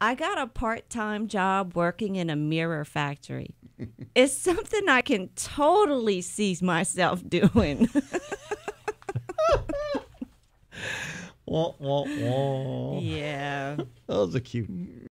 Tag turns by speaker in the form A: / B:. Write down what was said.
A: I got a part-time job working in a mirror factory. It's something I can totally see myself doing.
B: Wah, wah, wah.
A: Yeah.
B: That was a cute